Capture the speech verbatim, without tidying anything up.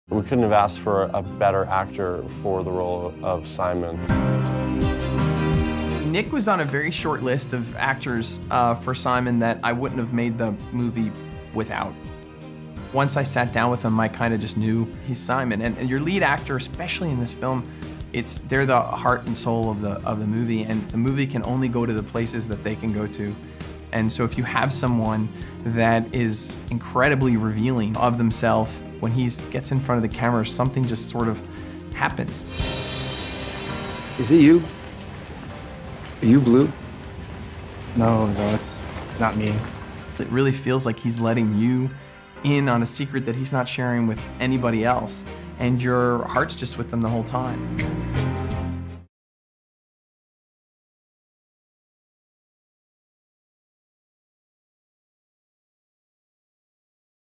We couldn't have asked for a better actor for the role of Simon. Nick was on a very short list of actors uh, for Simon that I wouldn't have made the movie without. Once I sat down with him, I kind of just knew he's Simon. And, and your lead actor, especially in this film, it's they're the heart and soul of the of the movie, and the movie can only go to the places that they can go to. And so if you have someone that is incredibly revealing of themselves, when he gets in front of the camera, something just sort of happens. Is it you? Are you blue? No, no, it's not me. It really feels like he's letting you in on a secret that he's not sharing with anybody else, and your heart's just with them the whole time.